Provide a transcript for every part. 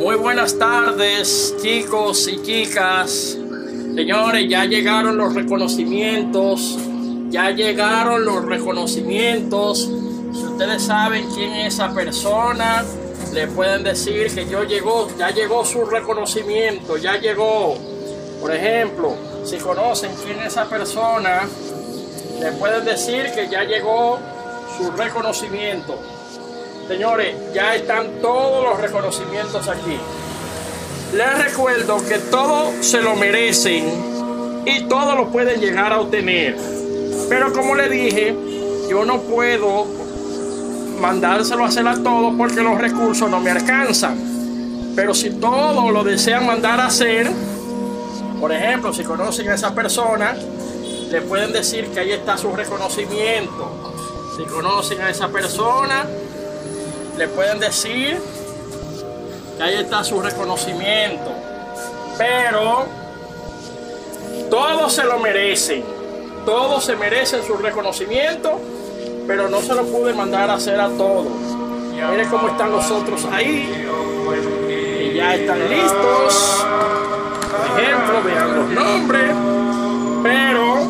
Muy buenas tardes, chicos y chicas. Señores, ya llegaron los reconocimientos. Si ustedes saben quién es esa persona, le pueden decir que ya llegó su reconocimiento, ya llegó. Por ejemplo, si conocen quién es esa persona, le pueden decir que ya llegó su reconocimiento. Señores, ya están todos los reconocimientos aquí. Les recuerdo que todos se lo merecen y todos lo pueden llegar a obtener. Pero como le dije, yo no puedo mandárselo a hacer a todos porque los recursos no me alcanzan. Pero si todos lo desean mandar a hacer, por ejemplo, si conocen a esa persona, le pueden decir que ahí está su reconocimiento. Si conocen a esa persona, le pueden decir que ahí está su reconocimiento. Pero todos se lo merecen. Todos se merecen su reconocimiento, pero no se lo pude mandar a hacer a todos. Miren cómo están los otros ahí. Y ya están listos. Por ejemplo, vean los nombres. Pero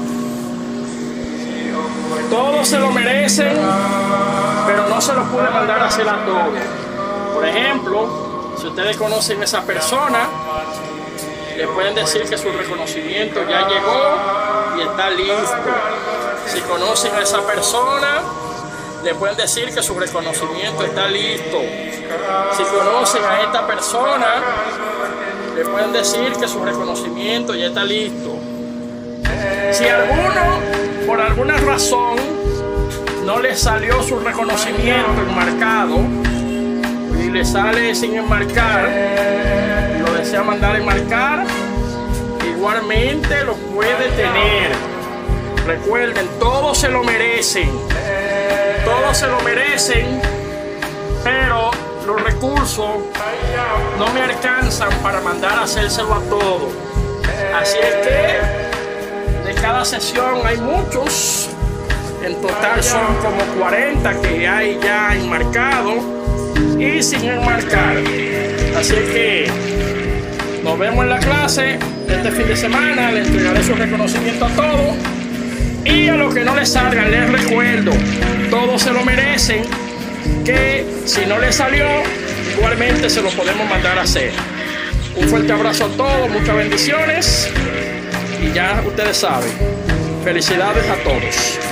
todos se lo merecen, pero no se lo pude mandar a hacer a todos. Por ejemplo, si ustedes conocen a esa persona, le pueden decir que su reconocimiento ya llegó y está listo. Si conocen a esa persona, le pueden decir que su reconocimiento está listo. Si conocen a esta persona, le pueden decir que su reconocimiento ya está listo. Si alguno, por alguna razón, no le salió su reconocimiento enmarcado y le sale sin enmarcar y lo desea mandar a enmarcar, igualmente lo puede tener. Recuerden, todos se lo merecen, pero los recursos no me alcanzan para mandar a hacérselo a todos. Así es que de cada sesión hay muchos. En total son como 40 que hay ya enmarcados y sin enmarcar. Así que nos vemos en la clase este fin de semana. Le entregaré su reconocimiento a todos. Y a los que no les salgan, les recuerdo, todos se lo merecen, que si no les salió, igualmente se lo podemos mandar a hacer. Un fuerte abrazo a todos, muchas bendiciones. Y ya ustedes saben, felicidades a todos.